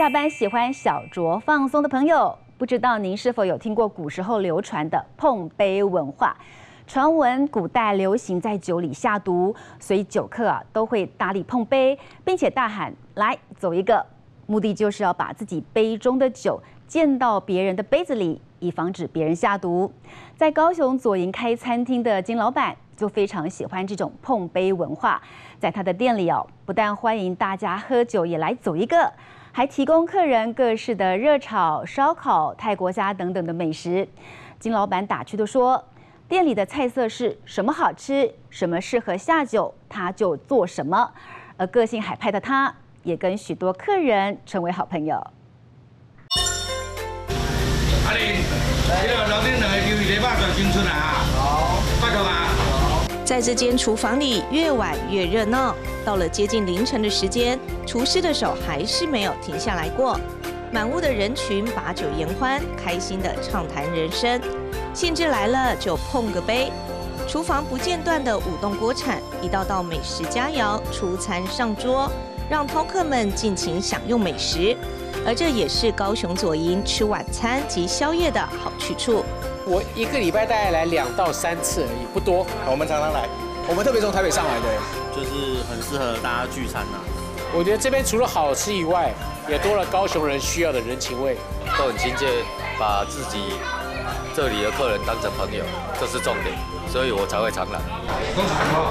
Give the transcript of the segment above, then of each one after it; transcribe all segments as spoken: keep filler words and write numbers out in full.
下班喜欢小酌放松的朋友，不知道您是否有听过古时候流传的碰杯文化？传闻古代流行在酒里下毒，所以酒客啊都会大力碰杯，并且大喊“来走一个”，目的就是要把自己杯中的酒溅到别人的杯子里，以防止别人下毒。在高雄左营开餐厅的金老板就非常喜欢这种碰杯文化，在他的店里哦，不但欢迎大家喝酒，也来走一个，还提供客人各式的热炒、烧烤、泰国虾等等的美食。金老板打趣地说，店里的菜色是什么好吃，什么适合下酒，他就做什么。而个性海派的他，也跟许多客人成为好朋友。 阿玲，这个老丁两个鱿鱼礼拜转新春啊！好，拜托啊！ 在这间厨房里，越晚越热闹。到了接近凌晨的时间，厨师的手还是没有停下来过。满屋的人群把酒言欢，开心的畅谈人生。兴致来了就碰个杯。厨房不间断的舞动锅铲，一道道美食佳肴出餐上桌，让饕客们尽情享用美食。而这也是高雄左营吃晚餐及宵夜的好去处。 我一个礼拜大概来两到三次而已，不多。 我们常常来，我们特别从台北上来的， 就是很适合大家聚餐呐。 我觉得这边除了好吃以外，也多了高雄人需要的人情味， 都很亲切，把自己这里的客人当成朋友，这是重点，所以我才会常来。 恭喜哦！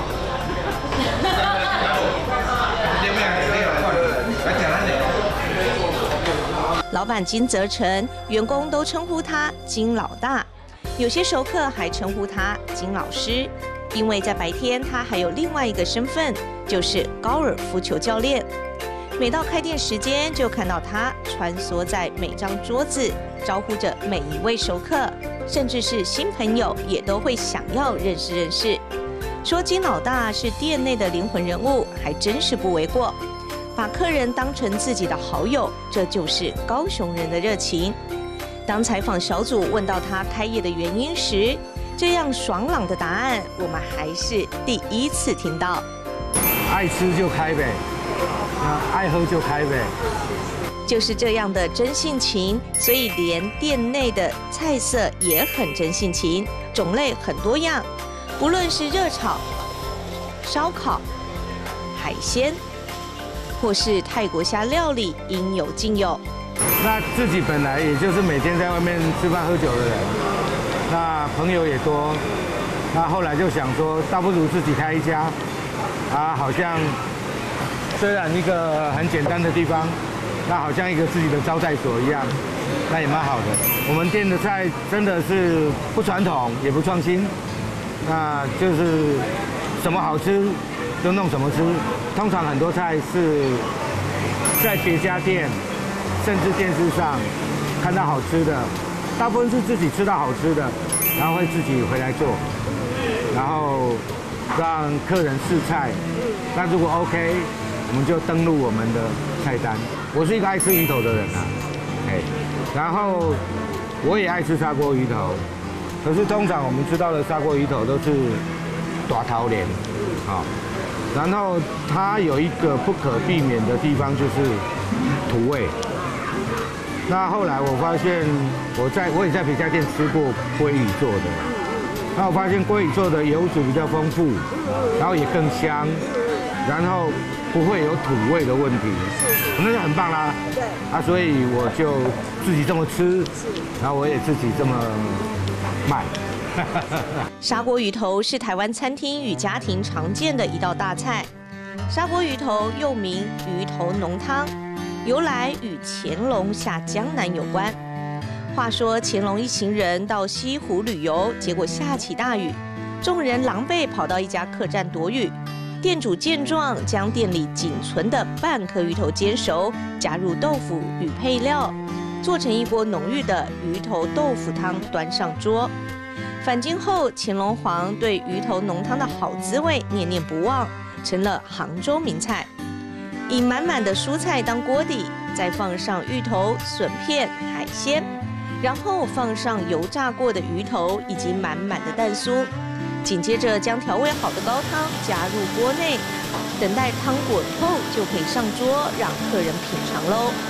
老板金泽成，员工都称呼他金老大，有些熟客还称呼他金老师，因为在白天他还有另外一个身份，就是高尔夫球教练。每到开店时间，就看到他穿梭在每张桌子，招呼着每一位熟客，甚至是新朋友也都会想要认识认识。说金老大是店内的灵魂人物，还真是不为过。把客人当成自己的好友，这就是高雄人的热情。当采访小组问到他开业的原因时，这样爽朗的答案，我们还是第一次听到。 爱吃就开呗，那爱喝就开呗。 就是这样的真性情，所以连店内的菜色也很真性情，种类很多样，不论是热炒、烧烤、海鲜，或是泰国虾料理，应有尽有。 那自己本来也就是每天在外面吃饭喝酒的人，那朋友也多，那后来就想说，倒不如自己开一家，啊，好像虽然一个很简单的地方，那好像一个自己的招待所一样，那也蛮好的。我们店的菜真的是不传统，也不创新，那就是什么好吃就弄什么吃。通常很多菜是在别家店，甚至电视上看到好吃的，大部分是自己吃到好吃的，然后会自己回来做，然后让客人试菜。那如果 OK， 我们就登录我们的菜单。我是一个爱吃鱼头的人啊，哎，然后我也爱吃砂锅鱼头，可是通常我们吃到的砂锅鱼头都是大头鲢，啊。然后它有一个不可避免的地方，就是土味。那后来我发现，我在我也在别家店吃过鲑鱼做的，那我发现鲑鱼做的油脂比较丰富，然后也更香，然后不会有土味的问题，那就很棒啦。对。啊，所以我就自己这么吃，然后我也自己这么卖。 砂锅鱼头是台湾餐厅与家庭常见的一道大菜。砂锅鱼头又名鱼头浓汤，由来与乾隆下江南有关。话说乾隆一行人到西湖旅游，结果下起大雨，众人狼狈跑到一家客栈躲雨。店主见状，将店里仅存的半颗鱼头煎熟，加入豆腐与配料，做成一锅浓郁的鱼头豆腐汤，端上桌。返京后，乾隆皇对鱼头浓汤的好滋味念念不忘，成了杭州名菜。以满满的蔬菜当锅底，再放上芋头、笋片、海鲜，然后放上油炸过的鱼头以及满满的蛋酥，紧接着将调味好的高汤加入锅内，等待汤滚透就可以上桌，让客人品尝喽。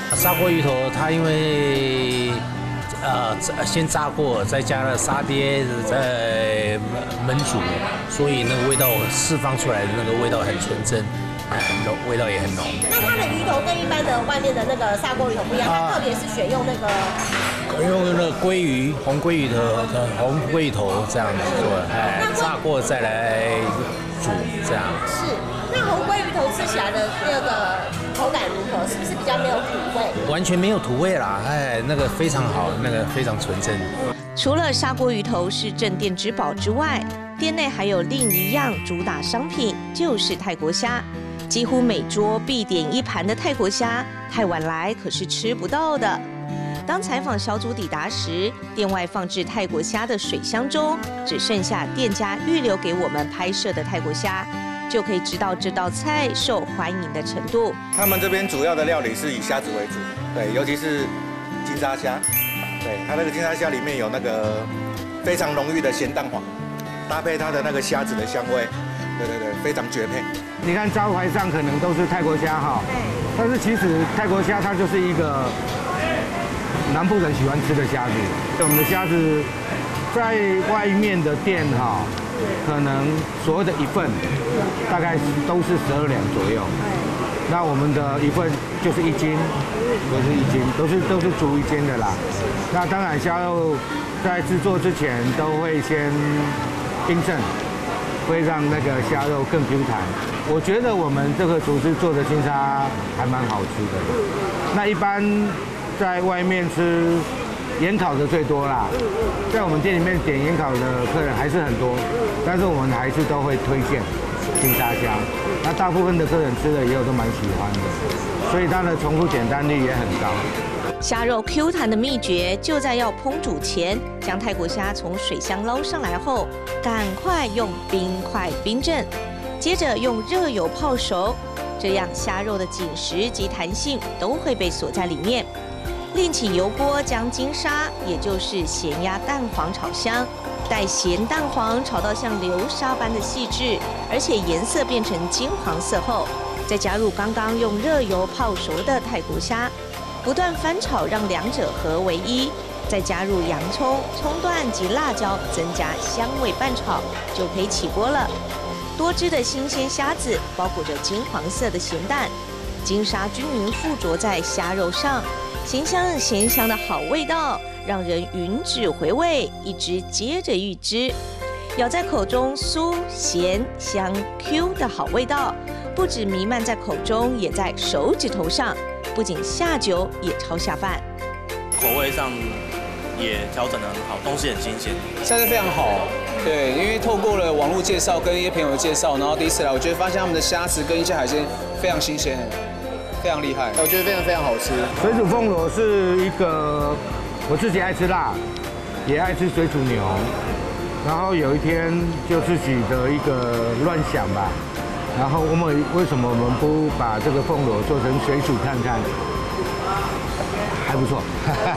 砂锅鱼头它因为呃先炸过，再加了沙爹，再焖煮，所以那个味道释放出来的那个味道很纯正，很浓，味道也很浓。 那它的鱼头跟一般的外面的那个砂锅鱼头不一样，它特别是选用那个。 用那个鲑鱼，红鲑鱼头，红鲑鱼头这样做，哎，炸过再来煮，这样。 是，那红鲑鱼头吃起来的那个口感如何？是不是比较没有土味？ 完全没有土味啦，哎，那个非常好，那个非常纯正。 除了砂锅鱼头是镇店之宝之外，店内还有另一样主打商品，就是泰国虾。几乎每桌必点一盘的泰国虾，太晚来可是吃不到的。 当采访小组抵达时，店外放置泰国虾的水箱中，只剩下店家预留给我们拍摄的泰国虾，就可以知道这道菜受欢迎的程度。 他们这边主要的料理是以虾子为主，对，尤其是金沙虾，对，它那个金沙虾里面有那个非常浓郁的咸蛋黄，搭配它的那个虾子的香味，对对对，非常绝配。 你看招牌上可能都是泰国虾哈，但是其实泰国虾它就是一个。 南部人喜欢吃的虾子，我们的虾子在外面的店哈，可能所谓的一份大概都是十二两左右。那我们的一份就是一斤，都是一斤，都是都是足一斤的啦。那当然虾肉在制作之前都会先冰镇，会让那个虾肉更 Q 弹。我觉得我们这个厨师做的金沙还蛮好吃的。那一般。 在外面吃盐烤的最多啦，在我们店里面点盐烤的客人还是很多，但是我们还是都会推荐金沙虾。那大部分的客人吃了以后都蛮喜欢的，所以它的重复简单率也很高。 虾肉 Q 弹的秘诀就在要烹煮前，将泰国虾从水箱捞上来后，赶快用冰块冰镇，接着用热油泡熟，这样虾肉的紧实及弹性都会被锁在里面。 另起油锅，将金沙，也就是咸鸭蛋黄炒香，待咸蛋黄炒到像流沙般的细致，而且颜色变成金黄色后，再加入刚刚用热油泡熟的泰国虾，不断翻炒，让两者合为一，再加入洋葱、葱段及辣椒，增加香味拌炒，就可以起锅了。多汁的新鲜虾子包裹着金黄色的咸蛋，金沙均匀附着在虾肉上。 咸香咸香的好味道，让人吮指回味，一只接着一只，咬在口中酥咸香 Q 的好味道，不止弥漫在口中，也在手指头上，不仅下酒，也超下饭。 口味上也调整得很好，东西很新鲜， 虾子非常好。对，因为透过了网络介绍跟一些朋友介绍，然后第一次来，我觉得发现他们的虾子跟一些海鲜非常新鲜。 非常厉害，我觉得非常非常好吃。 水煮凤螺是一个我自己爱吃辣，也爱吃水煮牛，然后有一天就自己的一个乱想吧，然后我们为什么我们不把这个凤螺做成水煮看看？还不错。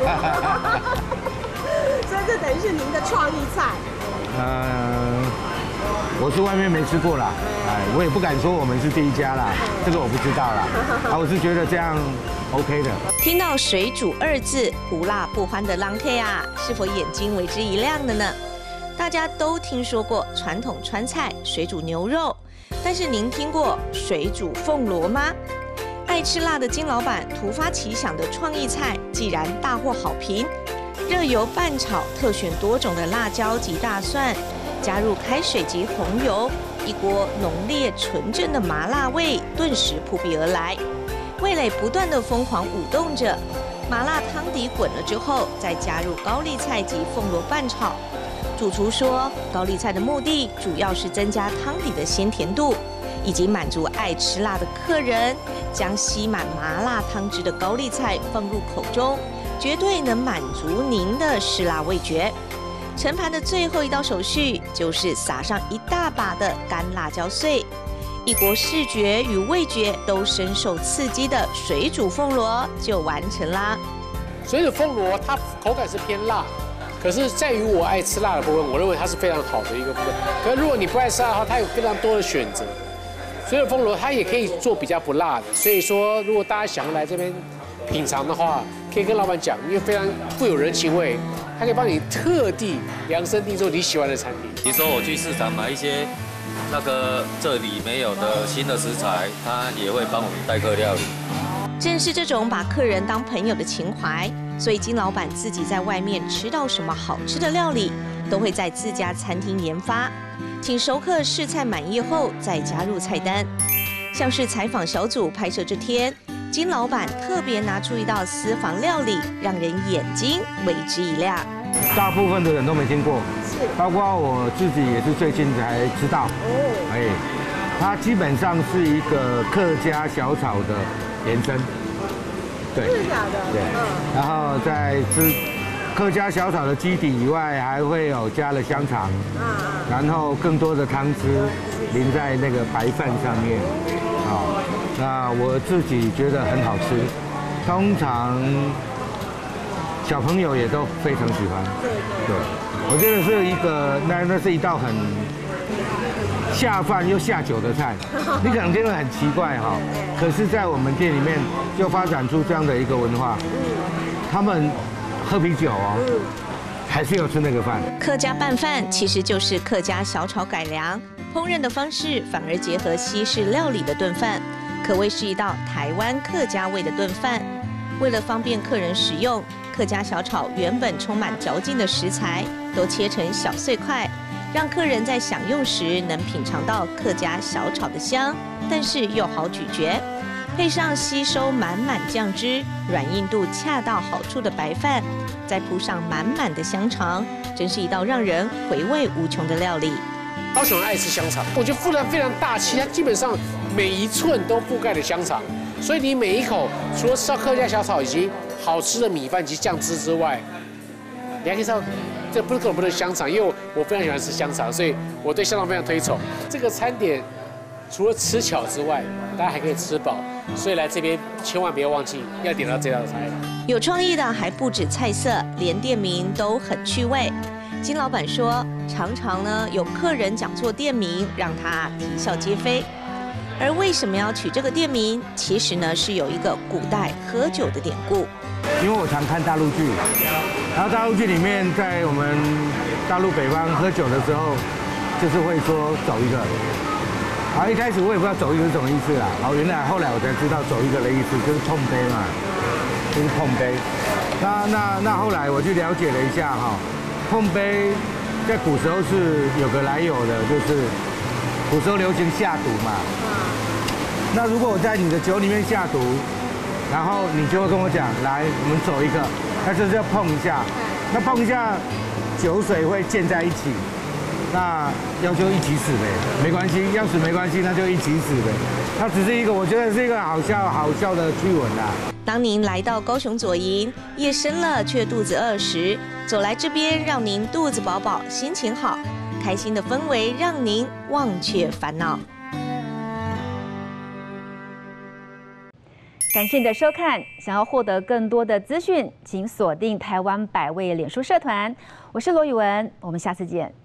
所以这等于是您的创意菜。 呃。 我是外面没吃过啦，哎，我也不敢说我们是第一家啦，这个我不知道啦。啊，我是觉得这样 OK 的。 听到水煮二字，无辣不欢的郎 K 啊，是否眼睛为之一亮的呢？大家都听说过传统川菜水煮牛肉，但是您听过水煮凤螺吗？爱吃辣的金老板突发奇想的创意菜，既然大获好评，热油拌炒，特选多种的辣椒及大蒜。 加入开水及红油，一锅浓烈纯正的麻辣味顿时扑鼻而来，味蕾不断的疯狂舞动着。麻辣汤底滚了之后，再加入高丽菜及凤螺拌炒。主厨说，高丽菜的目的主要是增加汤底的鲜甜度，以及满足爱吃辣的客人。将吸满麻辣汤汁的高丽菜放入口中，绝对能满足您的吃辣味觉。 盛盘的最后一道手续就是撒上一大把的干辣椒碎，一锅视觉与味觉都深受刺激的水煮凤螺就完成啦。 水煮凤螺它口感是偏辣，可是在于我爱吃辣的部分，我认为它是非常好的一个部分。可是如果你不爱吃辣的话，它有非常多的选择。水煮凤螺它也可以做比较不辣的，所以说如果大家想要来这边品尝的话，可以跟老板讲，因为非常富有人情味，他可以帮你特地量身定做你喜欢的产品。 比如说我去市场买一些那个这里没有的新的食材，他也会帮我们代客料理。 正是这种把客人当朋友的情怀，所以金老板自己在外面吃到什么好吃的料理，都会在自家餐厅研发，请熟客试菜满意后再加入菜单。像是采访小组拍摄这天，金老板特别拿出一道私房料理，让人眼睛为之一亮。 大部分的人都没听过，包括我自己也是最近才知道。哦，哎，它基本上是一个客家小炒的延伸。对， 是假的。 对，嗯，然后在吃客家小炒的基底以外，还会有加了香肠，啊，然后更多的汤汁淋在那个白饭上面。好，那我自己觉得很好吃，通常小朋友也都非常喜欢。对对，我觉得是一个那那是一道很下饭又下酒的菜，你可能觉得很奇怪哈，可是，在我们店里面就发展出这样的一个文化，他们喝啤酒哦，还是要吃那个饭。 客家拌饭其实就是客家小炒改良，烹饪的方式反而结合西式料理的炖饭，可谓是一道台湾客家味的炖饭。为了方便客人食用，客家小炒原本充满嚼劲的食材都切成小碎块，让客人在享用时能品尝到客家小炒的香，但是又好咀嚼。配上吸收满满酱汁、软硬度恰到好处的白饭，再铺上满满的香肠，真是一道让人回味无穷的料理。 高雄人爱吃香肠，我觉得覆盖非常大气，它基本上每一寸都覆盖了香肠，所以你每一口除了吃到客家小炒以及好吃的米饭及酱汁之外，你还可以吃到这不是根本不是香肠，因为我非常喜欢吃香肠，所以我对香肠非常推崇。这个餐点除了吃巧之外，大家还可以吃饱，所以来这边千万不要忘记要点到这道菜。 有创意的还不止菜色，连店名都很趣味。金老板说，常常呢有客人讲错店名，让他啼笑皆非。而为什么要取这个店名？其实呢是有一个古代喝酒的典故。 因为我常看大陆剧，然后大陆剧里面在我们大陆北方喝酒的时候，就是会说走一个。然后一开始我也不知道走一个是什么意思啦，然后原来后来我才知道走一个的意思就是碰杯嘛，就是碰杯。那那那后来我去了解了一下哈，碰杯在古时候是有个来有的，就是古时候流行下毒嘛。那如果我在你的酒里面下毒，然后你就会跟我讲，来我们走一个，那就是要碰一下，那碰一下酒水会溅在一起。那要就一起死呗，没关系，要死没关系，那就一起死呗。它只是一个，我觉得是一个好笑好笑的趣闻啦。 当您来到高雄左营，夜深了却肚子饿时，走来这边让您肚子饱饱，心情好，开心的氛围让您忘却烦恼。 感谢你的收看，想要获得更多的资讯，请锁定台湾百味脸书社团。我是罗宇文，我们下次见。